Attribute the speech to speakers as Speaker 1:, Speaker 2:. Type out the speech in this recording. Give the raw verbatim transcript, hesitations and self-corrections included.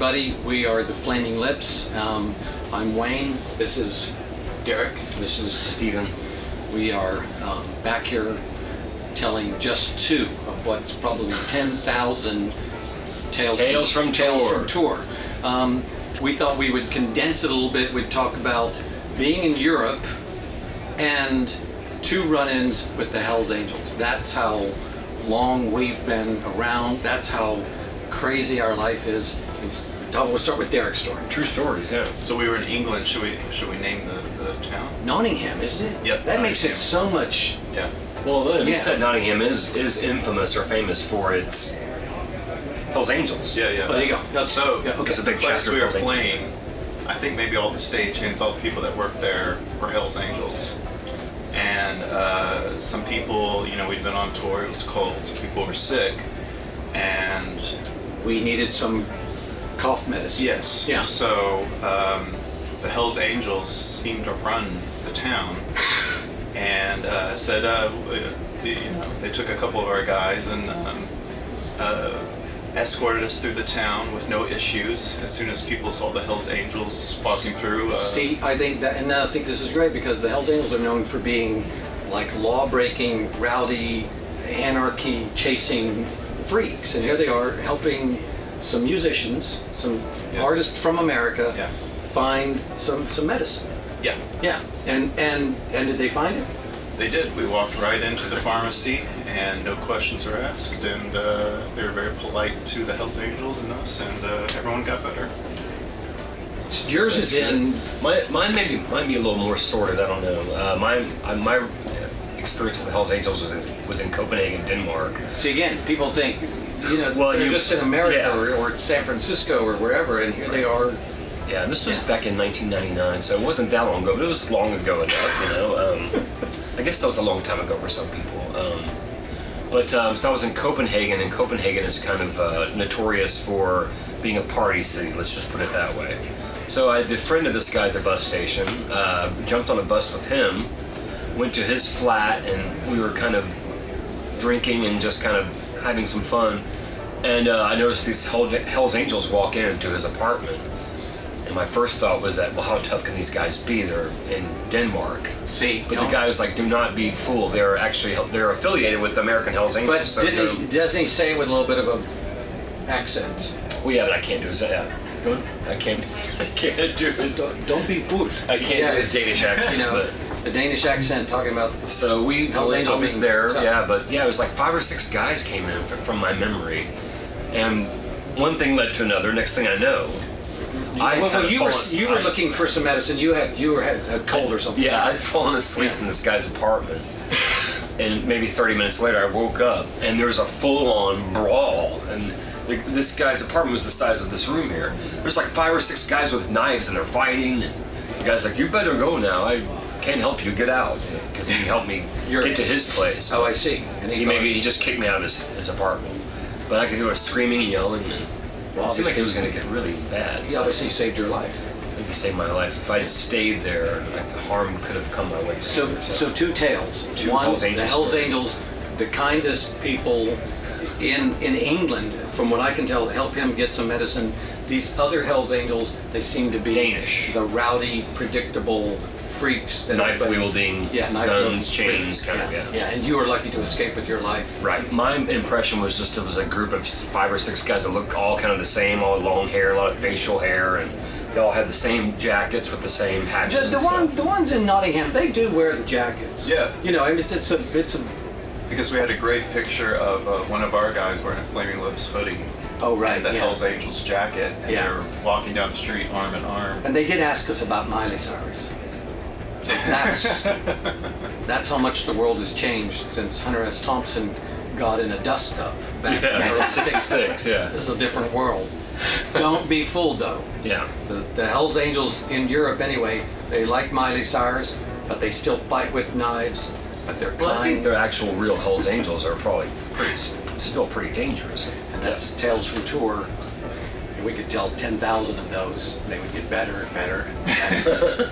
Speaker 1: everybody. We are the Flaming Lips. Um, I'm Wayne. This is Derek. This is Stephen. We are um, back here telling just two of what's probably ten thousand tales,
Speaker 2: tales from, from
Speaker 1: tales
Speaker 2: tour.
Speaker 1: From tour. Um, we thought we would condense it a little bit. We'd talk about being in Europe and two run-ins with the Hells Angels. That's how long we've been around. That's how crazy our life is. It's, we'll start with Derek's story.
Speaker 2: True stories, yeah.
Speaker 3: So we were in England. Should we should we name the, the town?
Speaker 1: Nottingham, isn't it?
Speaker 3: Yep.
Speaker 1: That makes it so much.
Speaker 3: Yeah.
Speaker 2: Well, you
Speaker 1: Yeah.
Speaker 2: said Nottingham is is infamous or famous for its Hells Angels.
Speaker 3: Yeah, yeah.
Speaker 1: Oh, there you go. That's,
Speaker 3: So
Speaker 1: yeah, okay.
Speaker 2: It's a big
Speaker 3: the place
Speaker 2: chapter
Speaker 3: we
Speaker 2: of
Speaker 3: were
Speaker 2: Hells Angels.
Speaker 3: playing, I think maybe all the stagehands, all the people that worked there were Hells Angels. And uh, some people, you know, we'd been on tour, it was cold, some people were sick, and
Speaker 1: We needed some cough medicine.
Speaker 3: yes,
Speaker 1: Yeah.
Speaker 3: so um, the Hells Angels seemed to run the town, and uh, said, uh, we- you know, they took a couple of our guys and um, uh, escorted us through the town with no issues. As soon as people saw the Hells Angels walking through, uh,
Speaker 1: See, I think that, and I think this is great because the Hells Angels are known for being like law-breaking, rowdy, anarchy-chasing freaks, and here they are helping some musicians, some
Speaker 3: Yes.
Speaker 1: artists from America,
Speaker 3: Yeah.
Speaker 1: find some some medicine.
Speaker 3: yeah,
Speaker 1: Yeah, and and and did they find it?
Speaker 3: they did. We walked right into the pharmacy, and no questions were asked, and uh, they were very polite to the Hells Angels and us, and uh, everyone got better.
Speaker 1: Yours is in.
Speaker 2: My, mine maybe might be a little more sorted. I don't know. Uh, my uh, my experience with the Hells Angels was in, was in Copenhagen, Denmark.
Speaker 1: See, again, people think, you know,
Speaker 2: Well,
Speaker 1: they're
Speaker 2: you-
Speaker 1: just in America
Speaker 2: yeah.
Speaker 1: or, or San Francisco or wherever, and here they are.
Speaker 2: Yeah, and this was back in nineteen ninety-nine, so it wasn't that long ago, but it was long ago enough, you know. Um, I guess that was a long time ago for some people. Um, but um, so I was in Copenhagen, and Copenhagen is kind of uh, notorious for being a party city. Let's just put it that way. So I befriended this guy at the bus station, uh, jumped on a bus with him, went to his flat, and we were kind of drinking and just kind of having some fun. And uh, I noticed these Hell- Hells Angels walk into his apartment. And my first thought was that, well, how tough can these guys be? They're in Denmark.
Speaker 1: See,
Speaker 2: But
Speaker 1: don't-
Speaker 2: the guy was like, do not be fooled. They're actually, they're affiliated with the American Hells Angels.
Speaker 1: But
Speaker 2: so
Speaker 1: didn't
Speaker 2: they're-
Speaker 1: he, doesn't he say it with a little bit of a accent?
Speaker 2: well, yeah, but I can't do his, yeah. Go- I can't, I can't do his,
Speaker 1: Don't, don't be fooled.
Speaker 2: I can't
Speaker 1: Yeah,
Speaker 2: do his
Speaker 1: it's-
Speaker 2: Danish accent.
Speaker 1: You know,
Speaker 2: but,
Speaker 1: the Danish accent talking about.
Speaker 2: so we,
Speaker 1: Hells
Speaker 2: I
Speaker 1: Angels
Speaker 2: was
Speaker 1: being
Speaker 2: there,
Speaker 1: tough.
Speaker 2: yeah, but yeah, it was like five or six guys came in f- from my memory. And one thing led to another. Next thing I know, I
Speaker 1: well,
Speaker 2: had
Speaker 1: well, you were
Speaker 2: fallen-
Speaker 1: you were
Speaker 2: I-
Speaker 1: looking for some medicine. You had you were had a cold or something.
Speaker 2: Yeah, I'd fallen asleep
Speaker 1: Yeah.
Speaker 2: in this guy's apartment. And maybe thirty minutes later, I woke up and there was a full-on brawl. And the, this guy's apartment was the size of this room here. There's like five or six guys with knives and they're fighting. And the guy's like, "You better go now. I can't help you. Get out." Because he helped me
Speaker 1: You're-
Speaker 2: get to his place.
Speaker 1: Oh, I see. And
Speaker 2: He maybe he just kicked me out of his, his apartment. But I could hear screaming and yelling. And it seemed like it was going to get really bad.
Speaker 1: He
Speaker 2: So
Speaker 1: obviously saved your life.
Speaker 2: maybe saved my life. If I had stayed there, like, harm could have come my way.
Speaker 1: So
Speaker 2: sooner,
Speaker 1: so two tales.
Speaker 2: Two
Speaker 1: One,
Speaker 2: Hells
Speaker 1: the
Speaker 2: Angels
Speaker 1: Hells
Speaker 2: stories.
Speaker 1: Angels, the kindest people in in England, from what I can tell, to help him get some medicine. These other Hells Angels, they seem to be
Speaker 2: Danish.
Speaker 1: the rowdy, predictable freaks that
Speaker 2: Knife
Speaker 1: everybody-
Speaker 2: wielding,
Speaker 1: yeah, knife
Speaker 2: guns,
Speaker 1: wielding
Speaker 2: chains,
Speaker 1: freaks.
Speaker 2: kind of,
Speaker 1: yeah.
Speaker 2: yeah.
Speaker 1: Yeah, and you were lucky to escape with your life.
Speaker 2: Right. My impression was just it was a group of five or six guys that looked all kind of the same, all long hair, a lot of facial hair, and they all had the same jackets with the same patches.
Speaker 1: Just the
Speaker 2: and
Speaker 1: one,
Speaker 2: stuff.
Speaker 1: the ones in Nottingham, they do wear the jackets.
Speaker 3: Yeah.
Speaker 1: You know, I mean, it's, it's a, it's a.
Speaker 3: Because we had a great picture of uh, one of our guys wearing a Flaming Lips hoodie.
Speaker 1: Oh right,
Speaker 3: And the
Speaker 1: yeah.
Speaker 3: Hells Angels jacket, and
Speaker 1: Yeah.
Speaker 3: they were walking down the street arm in arm.
Speaker 1: And they did ask us about Miley Cyrus. So that's that's how much the world has changed since Hunter S. Thompson got in a dust up back in
Speaker 2: Yeah,
Speaker 1: early
Speaker 2: sixty-six, yeah.
Speaker 1: This is a different world. Don't be fooled though.
Speaker 2: Yeah.
Speaker 1: The, the Hells Angels in Europe anyway, they like Miley Cyrus, but they still fight with knives. But they're
Speaker 2: Well, I think
Speaker 1: kind,
Speaker 2: the actual real Hells Angels are probably pretty, still pretty dangerous.
Speaker 1: and that's Tales from Tour. And we could tell ten thousand of those, they would get better and better. And